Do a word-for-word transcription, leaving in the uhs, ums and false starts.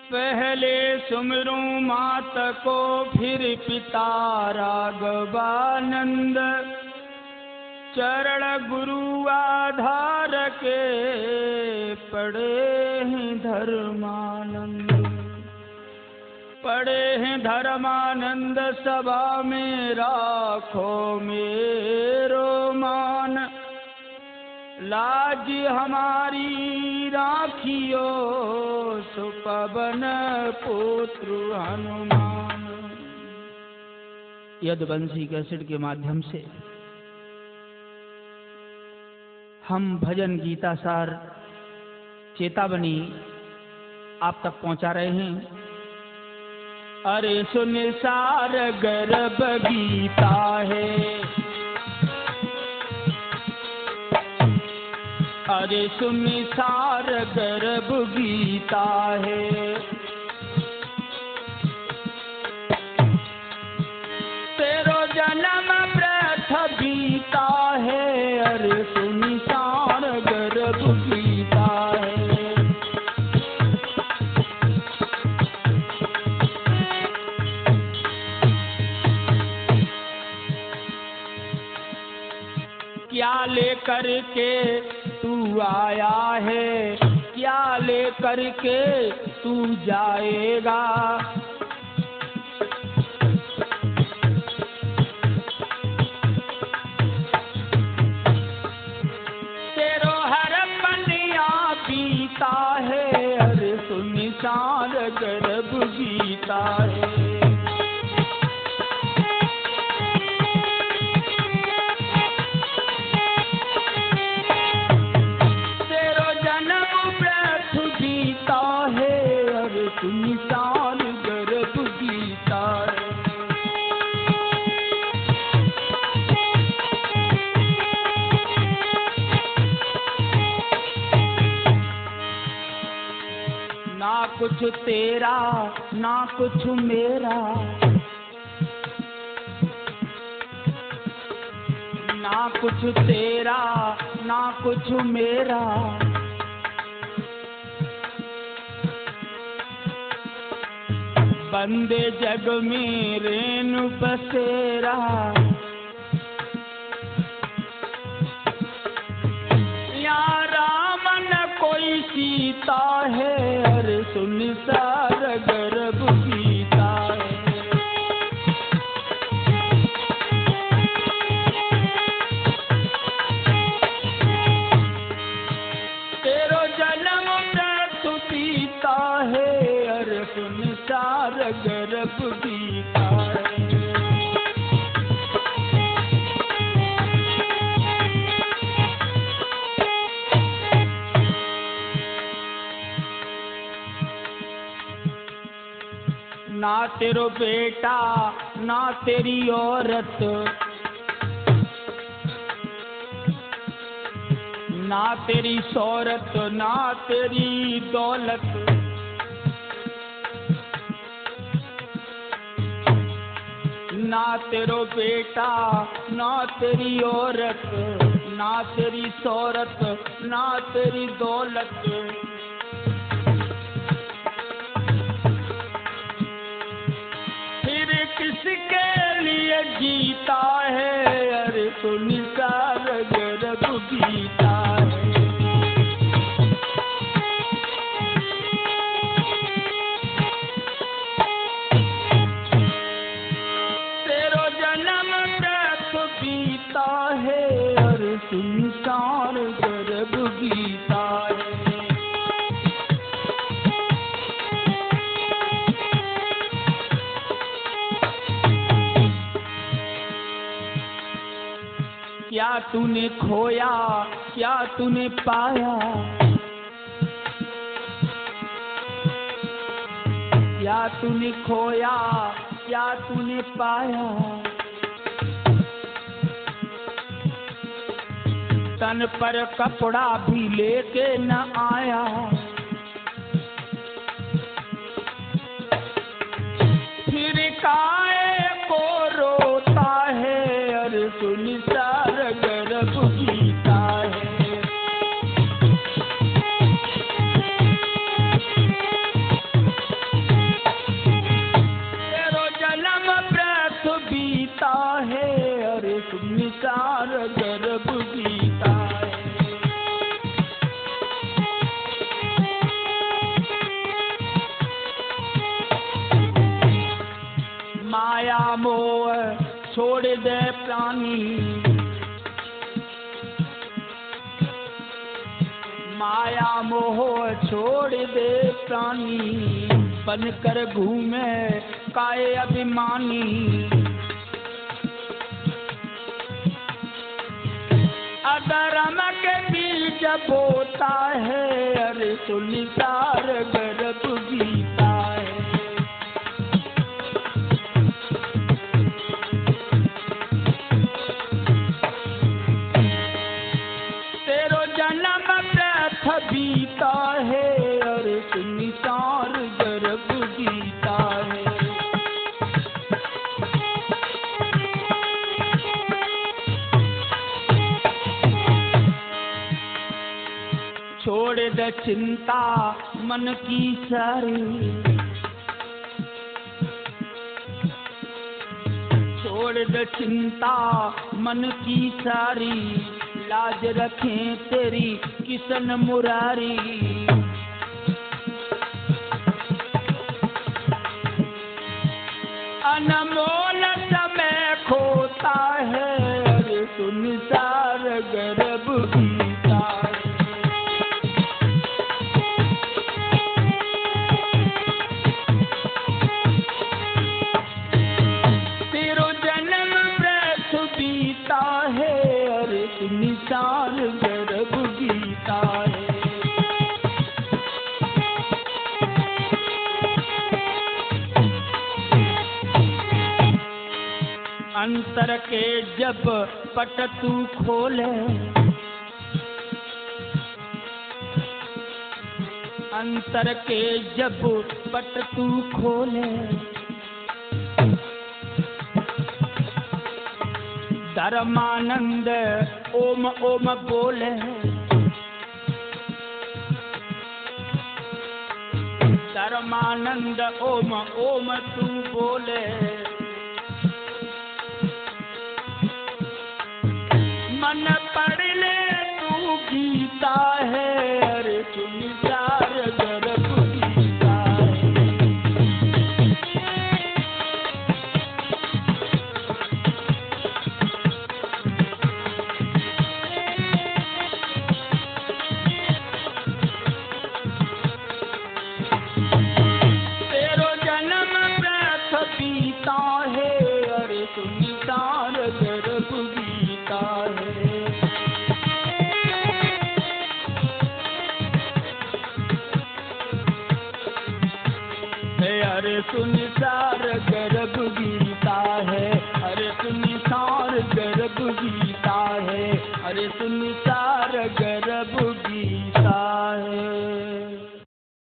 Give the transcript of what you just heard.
पहले सुमरूं मात को फिर पिता राघवानंद, चरण गुरु आधार के पड़े हैं धर्मानंद। पड़े हैं धर्मानंद सभा में राखो मेरो मान, लाज हमारी राखियो सुपवन पुत्र हनुमान। यदुवंशी कैसेट के माध्यम से हम भजन गीता सार चेतावनी आप तक पहुंचा रहे हैं। अरे सुन सार गर्भ गीता है, अरे सुन सार गर्भ गीता है, तेरो जन्म व्रत बीता है। अरे सुन सार गर्भ गीता है, क्या लेकर के तू आया है, क्या लेकर के तू जाएगा। तेरो हर पनिया पीता है। अरे सुन सार गर्भ गीता है, सुनिसार गर्भ गीता है। ना कुछ तेरा ना कुछ मेरा, ना कुछ तेरा ना कुछ मेरा, बंदे जग में रेणु बसेरा। या राम न कोई सीता है। अरे सुन सार गर्भ गीता है, तेरो जन्म मृत्यु बीता है। अरे सुन सार गर्भ गीता है, ना तेरो बेटा ना तेरी औरत, ना तेरी शौहरत ना तेरी दौलत, ना तेरो बेटा ना तेरी औरत, ना तेरी शौहरत ना तेरी दौलत। फिर किसके लिए जीता है। अरे सुन सार गर्भ गीता है, है। अरे सुन सार गर्भ गीता है, क्या तूने खोया क्या तूने पाया, क्या तूने खोया क्या तूने पाया। तन पर कपड़ा भी लेके न आया, फिर काहे को रोता है। अरे सुन सार गर्भ गीता है, मोह छोड़ दे प्राणी, माया मोह छोड़ दे प्राणी, बनकर घूमे काय अभिमानी। अधर्म के बीज बोता है, अरे सुनिसार गर्भ गीता है। तेरो जन्म व्यर्थ बीता है, अरे सुनिसार गर्भ गीता है। छोड़ दे चिंता मन की सारी, छोड़ दे चिंता मन की सारी, लाज रखें तेरी किशन मुरारी। अनमोल समय खोता है, अरे सुनिसार गर्भ गीता है। निसार गर्भ गीता है। अंतर के जब पट तू खोले, अंतर के जब पट तू खोले, धर्मानंद ओम ओम बोले, धर्मानंद ओम ओम तू बोले। मन पढ़ ले तू गीता है, अरे सुनिसार गर्भ गीता है। तेरो जन्म व्यर्थ बीता है, अरे सुनिसार गर्भ गीता है। अरे सुनिसार गर्भ गीता